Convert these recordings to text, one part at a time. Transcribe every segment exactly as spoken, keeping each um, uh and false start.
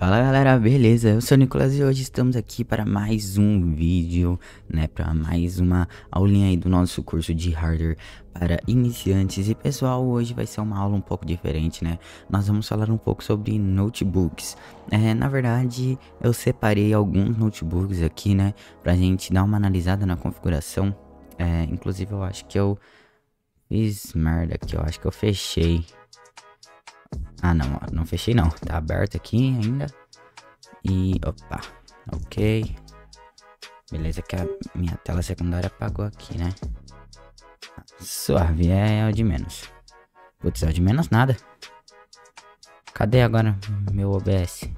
Fala galera, beleza? Eu sou o Nicolas e hoje estamos aqui para mais um vídeo, né? Para mais uma aulinha aí do nosso curso de hardware para iniciantes. E pessoal, hoje vai ser uma aula um pouco diferente, né? Nós vamos falar um pouco sobre notebooks. É, na verdade, eu separei alguns notebooks aqui, né? Pra gente dar uma analisada na configuração. É, inclusive eu acho que eu fiz merda aqui, eu acho que eu fechei. Ah, não, ó, não fechei não, tá aberto aqui ainda. E, opa, ok. Beleza que a minha tela secundária apagou aqui, né? Suave, é o de menos. Putz, é o de menos nada. Cadê agora meu O B S?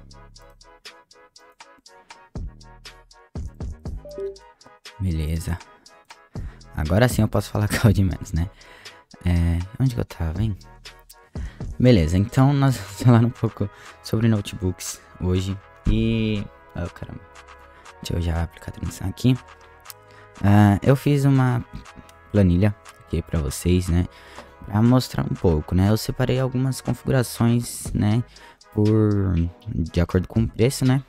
Beleza. Agora sim eu posso falar que é o de menos, né? É, onde que eu tava, hein? Beleza, então nós vamos falar um pouco sobre notebooks hoje. E... oh, caramba. Deixa eu já aplicar a transição aqui. Uh, eu fiz uma planilha aqui pra vocês, né? Pra mostrar um pouco, né? Eu separei algumas configurações, né? Por... de acordo com o preço, né?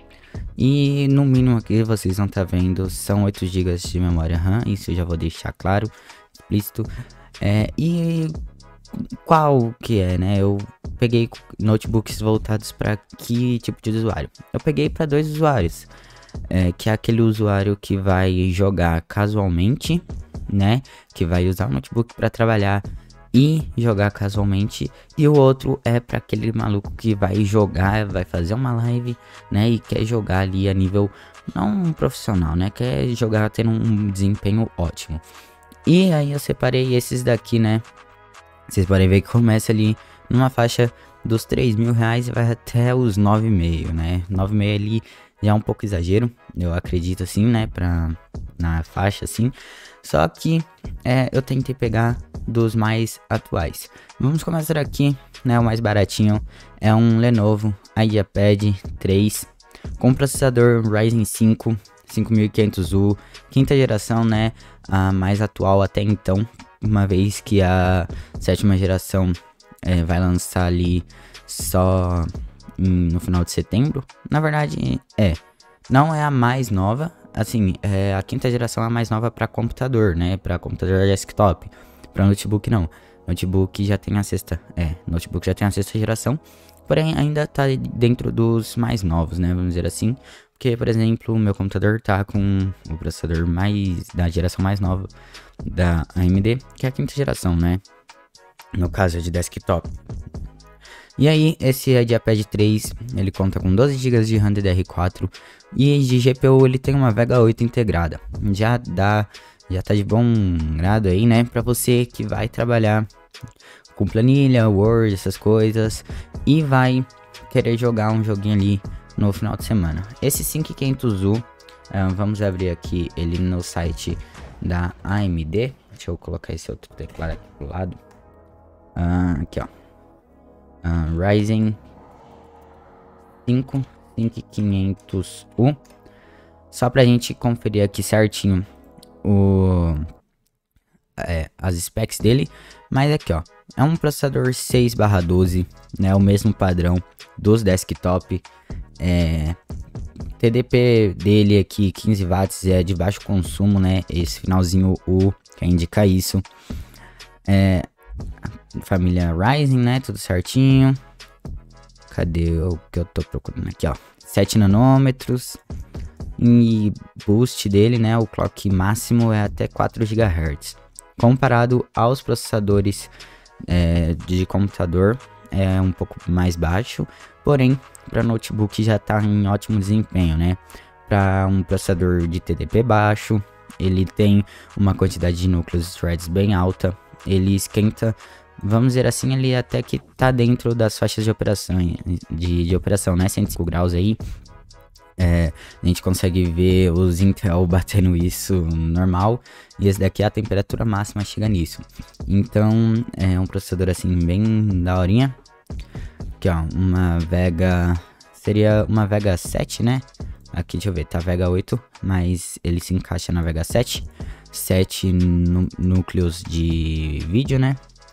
E no mínimo aqui vocês vão estar vendo são oito gigas de memória RAM. Isso eu já vou deixar claro, explícito. É, e... qual que é, né? Eu peguei notebooks voltados para que tipo de usuário? Eu peguei para dois usuários, é, que é aquele usuário que vai jogar casualmente, né? Que vai usar o notebook para trabalhar e jogar casualmente, e o outro é para aquele maluco que vai jogar, vai fazer uma live, né? E quer jogar ali a nível não profissional, né? Quer jogar tendo um desempenho ótimo. E aí eu separei esses daqui, né? Vocês podem ver que começa ali numa faixa dos três mil reais e vai até os nove e meio, né? nove e meio ali já é um pouco exagero, eu acredito assim, né? Pra, na faixa assim. Só que é, eu tentei pegar dos mais atuais. Vamos começar aqui, né? O mais baratinho é um Lenovo IdeaPad três com processador Ryzen cinco cinco mil e quinhentos U, quinta geração, né? A mais atual até então. Uma vez que a sétima geração é, vai lançar ali só em, no final de setembro. Na verdade, é. Não é a mais nova. Assim, é, a quinta geração é a mais nova para computador, né? Para computador desktop. Para notebook, não. Notebook já tem a sexta. É, notebook já tem a sexta geração. Porém, ainda tá dentro dos mais novos, né? Vamos dizer assim. Porque, por exemplo, o meu computador tá com o processador mais da geração mais nova da A M D, que é a quinta geração, né? No caso de desktop. E aí, esse IdeaPad três, ele conta com doze gigas de RAM D D R quatro e de G P U ele tem uma Vega oito integrada. Já dá, já tá de bom grado aí, né? Pra você que vai trabalhar com planilha, Word, essas coisas, e vai querer jogar um joguinho ali no final de semana. Esse cinco mil e quinhentos U, uh, vamos abrir aqui ele no site da A M D. Deixa eu colocar esse outro teclado aqui pro lado. Uh, aqui ó, uh, Ryzen cinco cinco mil e quinhentos U. Só pra gente conferir aqui certinho o, é, as specs dele. Mas aqui ó, é um processador seis barra doze, né? O mesmo padrão dos desktop. É, T D P dele aqui quinze watts, é de baixo consumo, né? Esse finalzinho U quer indicar isso. É, família Ryzen, né? Tudo certinho. Cadê o que eu tô procurando aqui, ó? sete nanômetros. E boost dele, né? O clock máximo é até quatro gigahertz. Comparado aos processadores é, de computador, é um pouco mais baixo. Porém, para notebook já está em ótimo desempenho, né? Para um processador de T D P baixo, ele tem uma quantidade de núcleos threads bem alta. Ele esquenta, vamos dizer assim, ele até que tá dentro das faixas de operação, de, de operação, né? cento e cinco graus aí. É, a gente consegue ver os Intel batendo isso normal. E esse daqui a temperatura máxima chega nisso. Então é um processador assim bem daorinha. Aqui ó, uma Vega, seria uma Vega sete, né? Aqui deixa eu ver, tá Vega oito, mas ele se encaixa na Vega sete. sete núcleos de vídeo, né?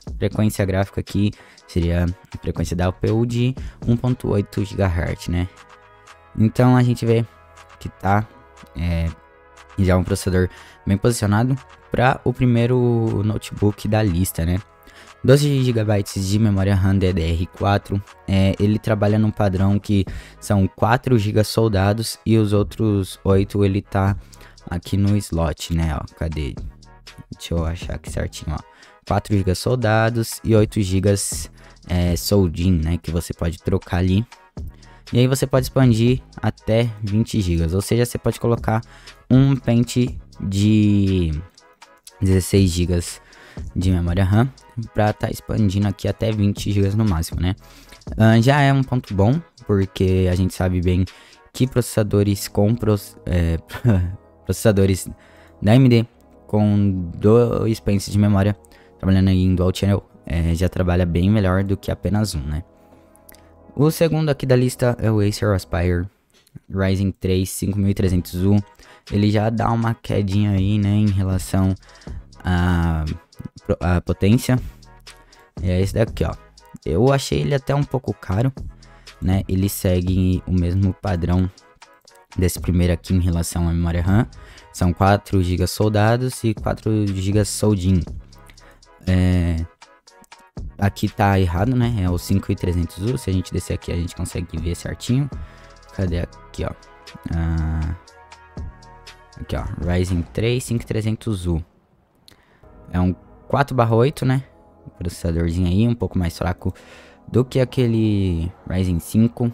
frequência gráfica aqui seria a frequência da U P U de um ponto oito gigahertz, né? Então a gente vê que tá é, já um processador bem posicionado para o primeiro notebook da lista, né? doze gigabytes de memória RAM D D R quatro, é, ele trabalha num padrão que são quatro gigas soldados e os outros oito ele tá aqui no slot, né? Ó, cadê? Deixa eu achar aqui certinho, ó. quatro gigas soldados e oito gigas é, soldin, né? Que você pode trocar ali. E aí você pode expandir até vinte gigas, ou seja, você pode colocar um pente de dezesseis gigas de memória RAM para estar tá expandindo aqui até vinte gigas no máximo, né? Uh, já é um ponto bom, porque a gente sabe bem que processadores com pros, é, processadores da A M D com dois pentes de memória trabalhando aí em dual channel é, já trabalha bem melhor do que apenas um, né? O segundo aqui da lista é o Acer Aspire Ryzen três cinco mil e trezentos U. Ele já dá uma quedinha aí, né, em relação a, a potência. É esse daqui, ó. Eu achei ele até um pouco caro, né? Ele segue o mesmo padrão desse primeiro aqui em relação à memória RAM. São quatro gigas soldados e quatro gigas soldin. É... Aqui tá errado, né? É o cinco mil e trezentos U. Se a gente descer aqui, a gente consegue ver certinho. Cadê aqui, ó? Ah... Aqui, ó. Ryzen três cinco mil e trezentos U. É um quatro barra oito, né? Processadorzinho aí, um pouco mais fraco do que aquele Ryzen cinco.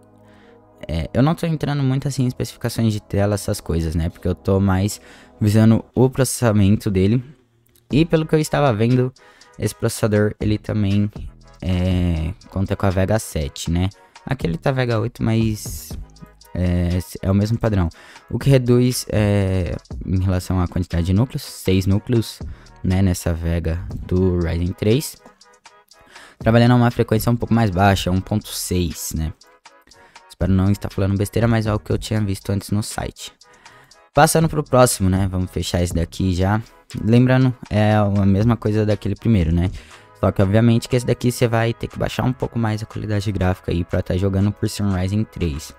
É, eu não tô entrando muito assim em especificações de tela, essas coisas, né? Porque eu tô mais visando o processamento dele. E pelo que eu estava vendo, esse processador, ele também é, conta com a Vega sete, né? Aqui ele tá Vega oito, mas é, é o mesmo padrão. O que reduz é, em relação à quantidade de núcleos, seis núcleos, né, nessa Vega do Ryzen três. Trabalhando a uma frequência um pouco mais baixa, um ponto seis, né? Espero não estar falando besteira, mas é o que eu tinha visto antes no site. Passando pro próximo, né? Vamos fechar esse daqui já. Lembrando, é a mesma coisa daquele primeiro, né? Só que obviamente que esse daqui você vai ter que baixar um pouco mais a qualidade gráfica aí para estar tá jogando por ser um Ryzen três.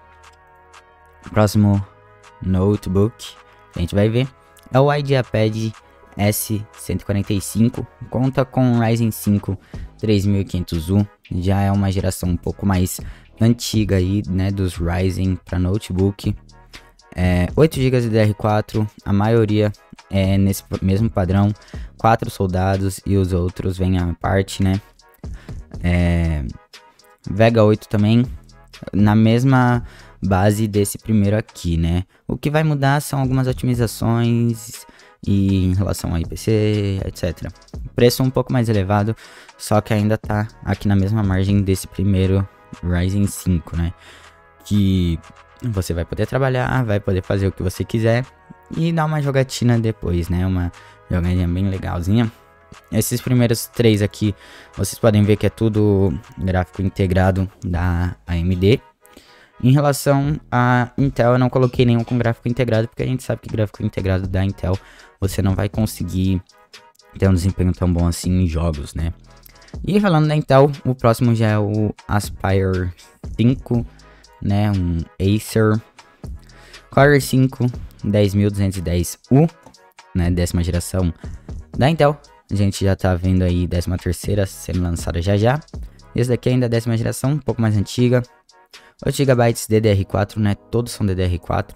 Próximo notebook que a gente vai ver é o IdeaPad S cento e quarenta e cinco. Conta com um Ryzen cinco três mil e quinhentos U. Já é uma geração um pouco mais antiga aí, né, dos Ryzen para notebook. É, oito gigas de D D R quatro, a maioria é nesse mesmo padrão, quatro soldados e os outros vêm à parte, né? É, Vega oito também, na mesma base desse primeiro aqui, né? O que vai mudar são algumas otimizações e em relação ao I P C, etcétera. Preço um pouco mais elevado, só que ainda tá aqui na mesma margem desse primeiro Ryzen cinco, né? Que você vai poder trabalhar, vai poder fazer o que você quiser e dar uma jogatina depois, né? Uma jogadinha bem legalzinha. Esses primeiros três aqui, vocês podem ver que é tudo gráfico integrado da A M D. Em relação a Intel, eu não coloquei nenhum com gráfico integrado, porque a gente sabe que gráfico integrado da Intel você não vai conseguir ter um desempenho tão bom assim em jogos, né? E falando da Intel, o próximo já é o Aspire cinco, né? Um Acer Core i cinco dez mil duzentos e dez U, né? Décima geração da Intel. A gente já tá vendo aí décima terceira sendo lançada já já. Esse daqui ainda é décima geração, um pouco mais antiga. oito gigabytes D D R quatro, né? Todos são D D R quatro.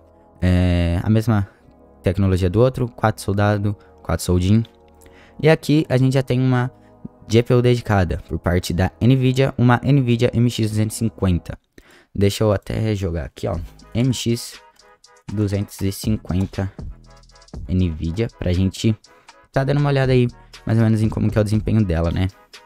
É a mesma tecnologia do outro, quatro soldado, quatro soldin. E aqui a gente já tem uma G P U dedicada por parte da Nvidia, uma Nvidia M X duzentos e cinquenta. Deixa eu até jogar aqui, ó, M X duzentos e cinquenta Nvidia, pra gente tá dando uma olhada aí, mais ou menos em como que é o desempenho dela, né?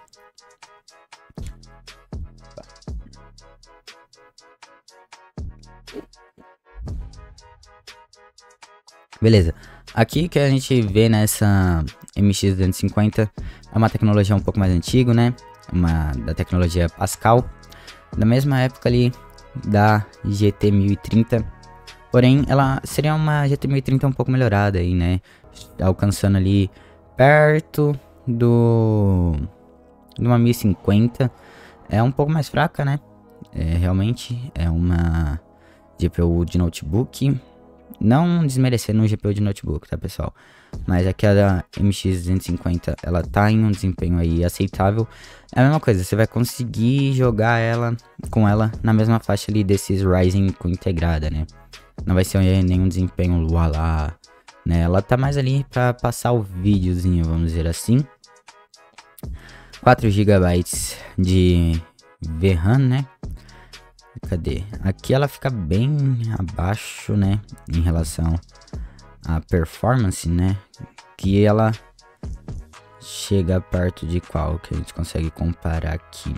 Beleza, aqui que a gente vê nessa M X duzentos e cinquenta é uma tecnologia um pouco mais antiga, né? Uma da tecnologia Pascal, da mesma época ali da G T mil e trinta. Porém, ela seria uma G T mil e trinta um pouco melhorada aí, né? Alcançando ali perto do de uma mil e cinquenta é um pouco mais fraca, né? É, realmente é uma G P U de notebook. Não desmerecendo um G P U de notebook, tá, pessoal? Mas aquela M X duzentos e cinquenta, ela tá em um desempenho aí aceitável. É a mesma coisa, você vai conseguir jogar ela com ela na mesma faixa ali desses Ryzen com integrada, né? Não vai ser nenhum desempenho lá, né? Ela tá mais ali pra passar o videozinho, vamos dizer assim. quatro gigabytes de V RAM, né? Cadê? Aqui ela fica bem abaixo, né? Em relação à performance, né? Que ela chega perto de qual que a gente consegue comparar aqui?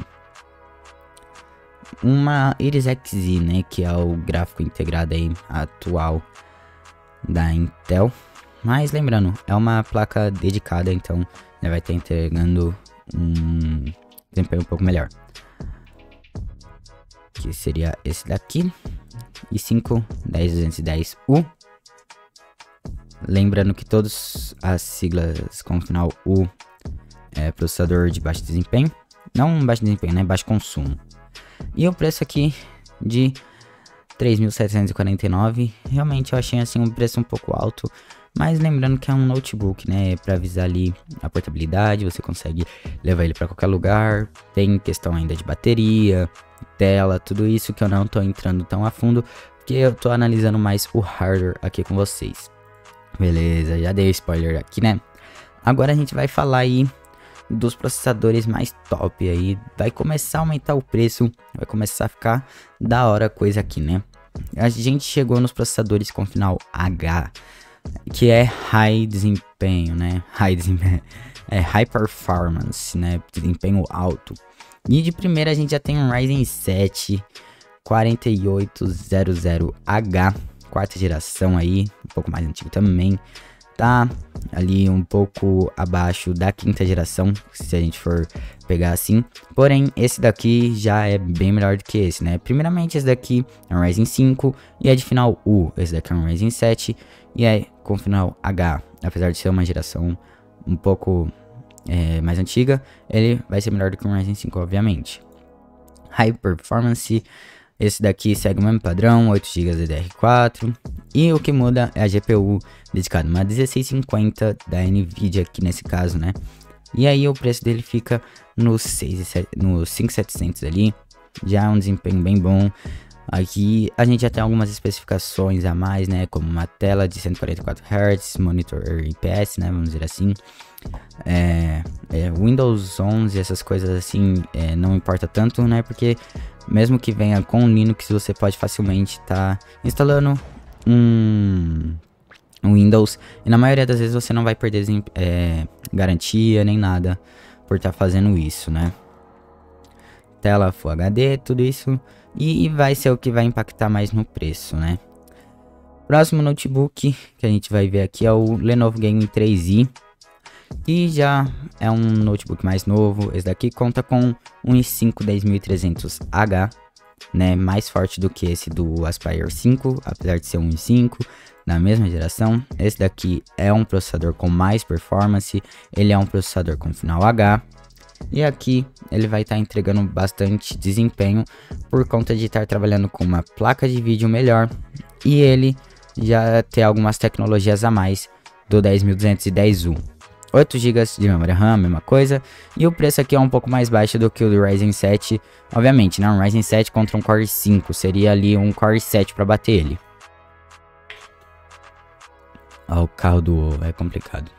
Uma Iris Xe, né? Que é o gráfico integrado aí atual da Intel. Mas lembrando, é uma placa dedicada, então ela vai estar entregando um desempenho um pouco melhor. Que seria esse daqui, i cinco dez duzentos e dez U. Lembrando que todas as siglas com o final U é processador de baixo desempenho. Não baixo desempenho, né? Baixo consumo. E o preço aqui de três mil setecentos e quarenta e nove. Realmente eu achei assim um preço um pouco alto. Mas lembrando que é um notebook, né? Para avisar ali a portabilidade, você consegue levar ele para qualquer lugar. Tem questão ainda de bateria, tela, tudo isso que eu não tô entrando tão a fundo, porque eu tô analisando mais o hardware aqui com vocês. Beleza, já dei spoiler aqui, né? Agora a gente vai falar aí dos processadores mais top aí. Vai começar a aumentar o preço, vai começar a ficar da hora a coisa aqui, né? A gente chegou nos processadores com final H, que é high desempenho, né? High desempenho, é high performance, né? Desempenho alto. E de primeira a gente já tem um Ryzen sete quarenta e oito zero zero H, quarta geração aí, um pouco mais antigo também. Tá ali um pouco abaixo da quinta geração, se a gente for pegar assim. Porém, esse daqui já é bem melhor do que esse, né? Primeiramente, esse daqui é um Ryzen cinco e é de final U. Esse daqui é um Ryzen sete e é com final H. Apesar de ser uma geração um pouco é, mais antiga, ele vai ser melhor do que um Ryzen cinco, obviamente. High Performance, esse daqui segue o mesmo padrão, oito gigas D D R quatro. E o que muda é a G P U dedicada, uma dezesseis cinquenta da Nvidia aqui nesse caso, né? E aí o preço dele fica no, seis, no cinco mil e setecentos ali, já é um desempenho bem bom. Aqui a gente já tem algumas especificações a mais, né? Como uma tela de cento e quarenta e quatro hertz, monitor I P S, né? Vamos dizer assim. É, é, Windows onze, essas coisas assim, é, não importa tanto, né? Porque mesmo que venha com Linux, você pode facilmente estar tá instalando um, um Windows. E na maioria das vezes você não vai perder é, garantia nem nada por estar tá fazendo isso, né? Tela Full H D, tudo isso. E, e vai ser o que vai impactar mais no preço, né? Próximo notebook que a gente vai ver aqui é o Lenovo Gaming três i. Que já é um notebook mais novo. Esse daqui conta com um i cinco dez mil e trezentos H, né? Mais forte do que esse do Aspire cinco, apesar de ser um i cinco da mesma geração. Esse daqui é um processador com mais performance. Ele é um processador com final H. E aqui ele vai estar tá entregando bastante desempenho por conta de estar trabalhando com uma placa de vídeo melhor. E ele já tem algumas tecnologias a mais do dez mil duzentos e dez U. oito gigas de memória RAM, mesma coisa. E o preço aqui é um pouco mais baixo do que o do Ryzen sete. Obviamente, né? Um Ryzen sete contra um Core cinco. Seria ali um Core sete para bater ele. Ó, o carro do ovo é complicado.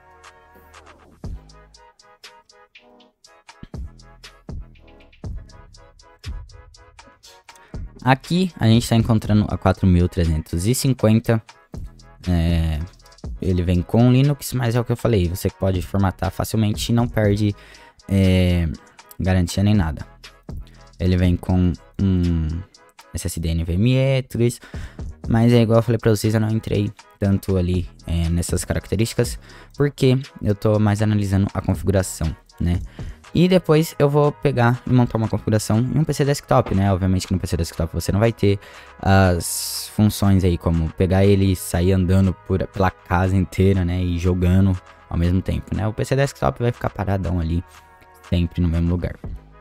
Aqui a gente está encontrando a quatro mil trezentos e cinquenta. É... Ele vem com Linux, mas é o que eu falei, você pode formatar facilmente e não perde é, garantia nem nada. Ele vem com um S S D NVMe, tudo isso, mas é igual eu falei pra vocês, eu não entrei tanto ali é, nessas características, porque eu tô mais analisando a configuração, né? E depois eu vou pegar e montar uma configuração em um P C desktop, né? Obviamente que no P C desktop você não vai ter as funções aí como pegar ele e sair andando por, pela casa inteira, né? E jogando ao mesmo tempo, né? O P C desktop vai ficar paradão ali, sempre no mesmo lugar.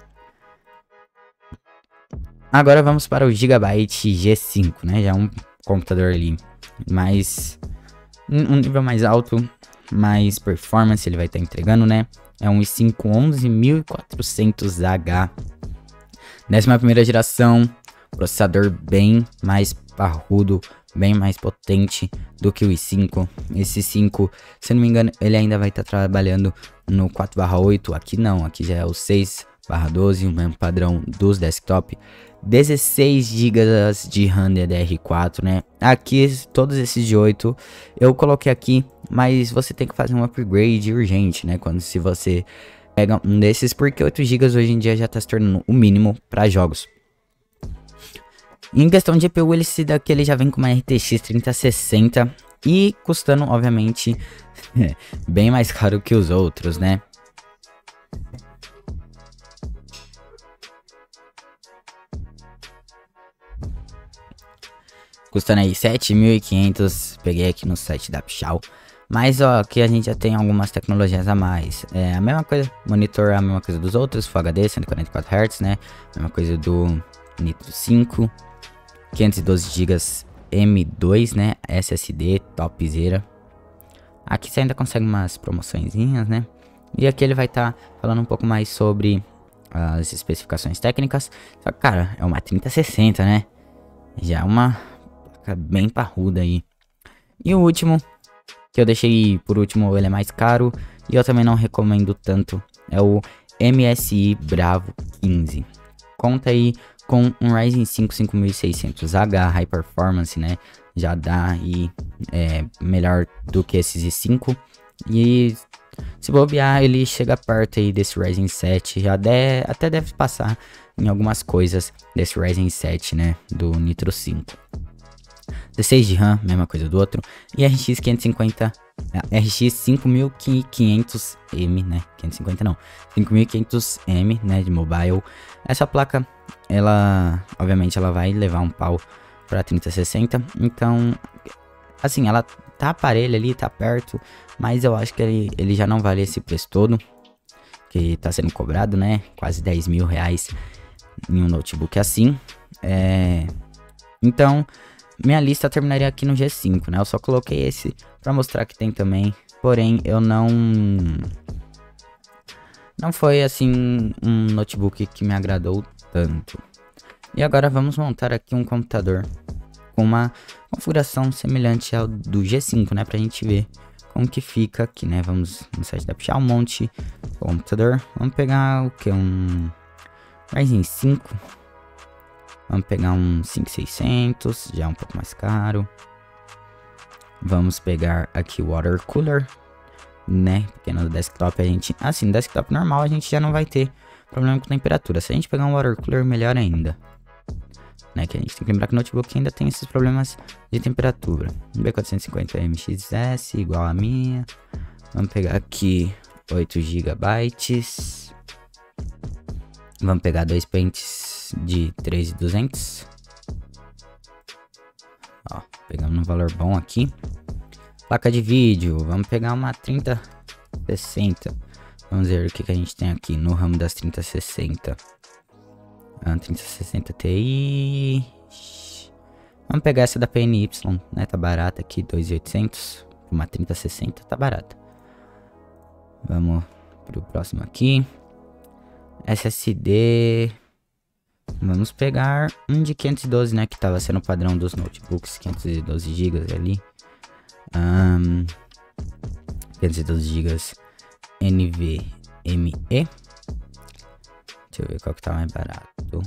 Agora vamos para o Gigabyte G cinco, né? Já é um computador ali mais... um nível mais alto, mais performance ele vai estar tá entregando, né? É um i cinco onze mil e quatrocentos H. décima primeira geração, processador bem mais parrudo, bem mais potente do que o i cinco. Esse i cinco, se não me engano, ele ainda vai estar tá trabalhando no quatro barra oito. Aqui não, aqui já é o seis barra doze, o mesmo padrão dos desktop. dezesseis gigas de RAM D D R quatro, né? Aqui, todos esses de oito eu coloquei aqui, mas você tem que fazer um upgrade urgente, né? Quando se você pega um desses, porque oito gigas hoje em dia já está se tornando o mínimo para jogos. Em questão de G P U, ele se daqui ele já vem com uma R T X trinta sessenta e custando, obviamente, bem mais caro que os outros, né? Custando aí sete mil e quinhentos, peguei aqui no site da Pichau. Mas ó, aqui a gente já tem algumas tecnologias a mais. É a mesma coisa, monitor é a mesma coisa dos outros, Full H D, cento e quarenta e quatro hertz, né? Mesma coisa do Nitro cinco, quinhentos e doze gigas M dois, né? S S D, topzera. Aqui você ainda consegue umas promoçõezinhas, né? E aqui ele vai estar tá falando um pouco mais sobre as especificações técnicas. Só que, cara, é uma trinta sessenta, né? Já é uma placa bem parruda aí. E o último, que eu deixei por último, ele é mais caro e eu também não recomendo tanto, é o M S I Bravo quinze. Conta aí com um Ryzen cinco cinco mil e seiscentos H, High Performance, né? Já dá aí é, melhor do que esses i cinco. E se bobear, ele chega perto aí desse Ryzen sete, já de, até deve passar em algumas coisas desse Ryzen sete, né? Do Nitro cinco. dezesseis de RAM, mesma coisa do outro. E R X quinhentos e cinquenta, R X cinco mil e quinhentos M, né? quinhentos e cinquenta não, cinco mil e quinhentos M, né? De mobile. Essa placa, ela, obviamente, ela vai levar um pau para trinta sessenta. Então, assim, ela tá aparelho ali, tá perto, mas eu acho que ele, ele já não vale esse preço todo que tá sendo cobrado, né? Quase dez mil reais em um notebook assim. É... Então, minha lista terminaria aqui no G cinco, né? Eu só coloquei esse pra mostrar que tem também. Porém, eu não... Não foi, assim, um notebook que me agradou tanto. E agora vamos montar aqui um computador com uma configuração semelhante ao do G cinco, né? Pra gente ver como que fica aqui, né? Vamos no site da Pichau, um monte computador. Vamos pegar o que? Um Ryzen cinco. Vamos pegar um cinco mil e seiscentos, já é um pouco mais caro. Vamos pegar aqui o water cooler, né? Porque no desktop a gente... Assim, no desktop normal a gente já não vai ter problema com temperatura. Se a gente pegar um water cooler, melhor ainda. Né? Que a gente tem que lembrar que o notebook ainda tem esses problemas de temperatura. B quatrocentos e cinquenta M X S, igual a minha. Vamos pegar aqui oito gigabytes. Vamos pegar dois pentes de três mil e duzentos. Ó, pegamos um valor bom aqui. Placa de vídeo, vamos pegar uma trinta sessenta. Vamos ver o que, que a gente tem aqui no ramo das trinta sessenta. Ah, trinta sessenta Ti. Vamos pegar essa da P N Y, né? Tá barata aqui, dois mil e oitocentos. Uma trinta sessenta tá barata. Vamos pro próximo aqui. S S D. Vamos pegar um de quinhentos e doze, né? Que tava sendo o padrão dos notebooks. quinhentos e doze gigas ali. Um, quinhentos e doze gigas N V M E. Deixa eu ver qual que tá mais barato. Vou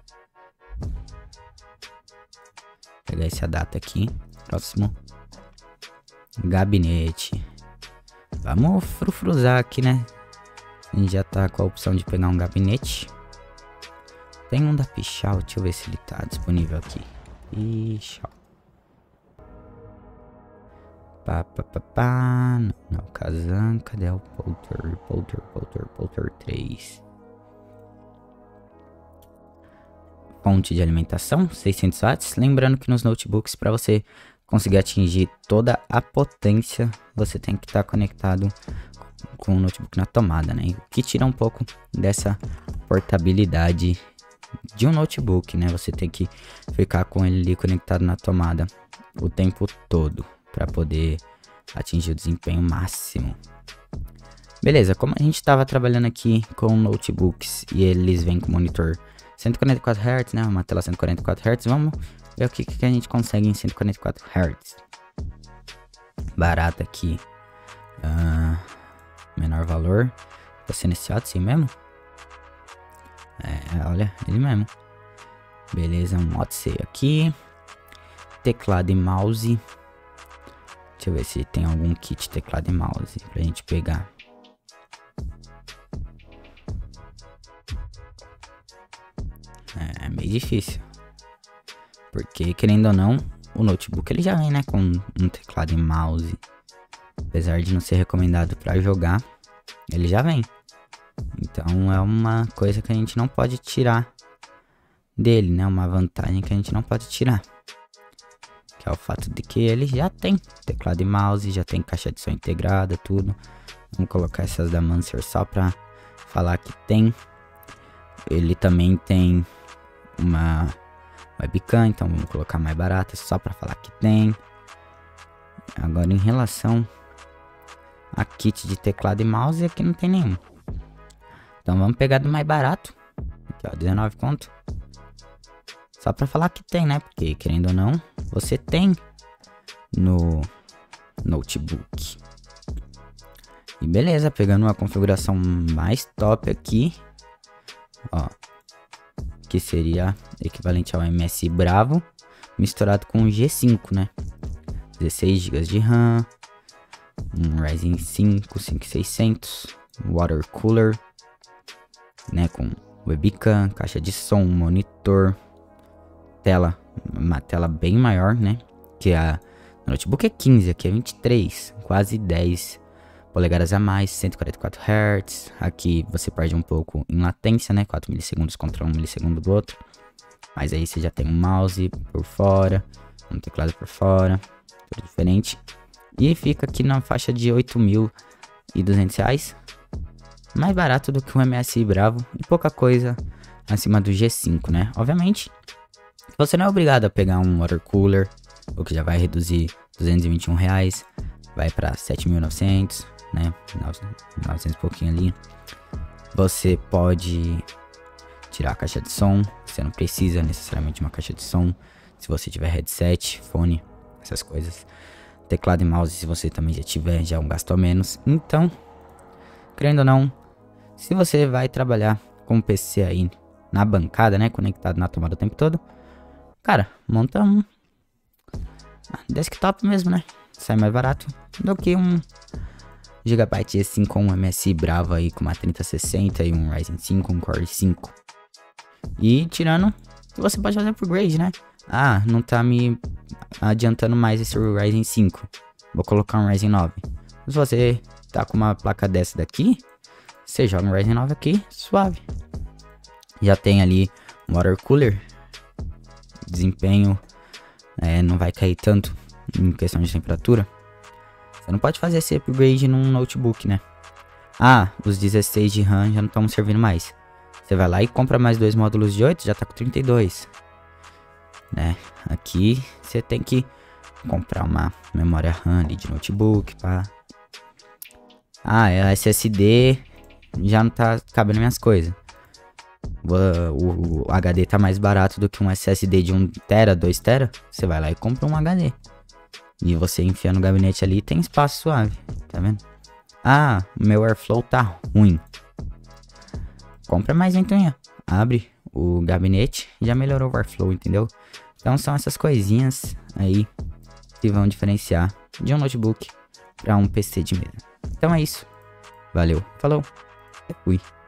pegar essa data aqui. Próximo. Gabinete. Vamos frufruzar aqui, né? A gente já tá com a opção de pegar um gabinete. Tem um da Pichau, deixa eu ver se ele tá disponível aqui. Pichau. Pá, pá, pá, pá. Não, não, Kazan, cadê o Polter? Polter, Polter, Polter três. Fonte de alimentação, seiscentos watts. Lembrando que nos notebooks, para você conseguir atingir toda a potência, você tem que estar conectado com o notebook na tomada, né? O que tira um pouco dessa portabilidade de um notebook, né? Você tem que ficar com ele ali conectado na tomada o tempo todo para poder atingir o desempenho máximo. Beleza, como a gente estava trabalhando aqui com notebooks e eles vêm com monitor cento e quarenta e quatro hertz, né? Uma tela cento e quarenta e quatro hertz, vamos ver o que, que a gente consegue em cento e quarenta e quatro hertz. Barata aqui. Uh, menor valor. Tá sendo esse assim mesmo? É, olha, ele mesmo. Beleza, um Odyssey aqui. Teclado e mouse. Deixa eu ver se tem algum kit teclado e mouse pra gente pegar. É meio difícil. Porque, querendo ou não, o notebook ele já vem, né, com um teclado e mouse. Apesar de não ser recomendado para jogar, ele já vem. Então é uma coisa que a gente não pode tirar dele, né? Uma vantagem que a gente não pode tirar. Que é o fato de que ele já tem teclado e mouse, já tem caixa de som integrada, tudo. Vamos colocar essas da Mancer só para falar que tem. Ele também tem uma webcam, então vamos colocar mais barata só para falar que tem. Agora em relação a kit de teclado e mouse, aqui não tem nenhum. Então vamos pegar do mais barato, aqui ó, dezenove conto. Só para falar que tem, né? Porque querendo ou não, você tem no notebook. E beleza, pegando uma configuração mais top aqui, ó, que seria equivalente ao M S I Bravo misturado com o G cinco, né? dezesseis gigas de RAM, um Ryzen cinco cinco mil e seiscentos, water cooler, né, com webcam, caixa de som, monitor, tela, uma tela bem maior, né, que a no notebook é quinze, aqui é vinte e três, quase dez polegadas a mais, cento e quarenta e quatro hertz. Aqui você perde um pouco em latência, né, quatro milissegundos contra um milissegundo do outro. Mas aí você já tem um mouse por fora, um teclado por fora, tudo diferente. E fica aqui na faixa de oito mil e duzentos reais. Mais barato do que o M S I Bravo e pouca coisa acima do G cinco, né? Obviamente, você não é obrigado a pegar um water cooler, o que já vai reduzir duzentos e vinte e um reais, vai para sete mil e novecentos, né? novecentos e pouquinho ali. Você pode tirar a caixa de som, você não precisa necessariamente de uma caixa de som. Se você tiver headset, fone, essas coisas. Teclado e mouse, se você também já tiver, já é um gasto a menos. Então, querendo ou não, se você vai trabalhar com o P C aí na bancada, né, conectado na tomada o tempo todo, cara, monta um desktop mesmo, né? Sai mais barato do que um Gigabyte G cinco com um M S I Bravo aí com uma trinta sessenta e um Ryzen cinco, um Core cinco. E tirando, você pode fazer upgrade, né? Ah, não tá me adiantando mais esse Ryzen cinco. Vou colocar um Ryzen nove. Se você tá com uma placa dessa daqui, você joga um Ryzen nove aqui, suave. Já tem ali um water cooler. Desempenho é, não vai cair tanto em questão de temperatura. Você não pode fazer esse upgrade num notebook, né? Ah, os dezesseis de RAM já não estão servindo mais. Você vai lá e compra mais dois módulos de oito, já tá com trinta e dois. Né? Aqui você tem que comprar uma memória RAM ali de notebook, pá. Ah, é a S S D já não tá cabendo minhas coisas. O, o, o H D tá mais barato do que um S S D de um tera, dois tera. Você vai lá e compra um H D. E você enfia no gabinete ali, tem espaço suave, tá vendo? Ah, meu Airflow tá ruim. Compra mais ventoinha. Abre o gabinete, já melhorou o Airflow, entendeu? Então são essas coisinhas aí que vão diferenciar de um notebook para um P C de mesa. Então é isso. Valeu, falou, fui.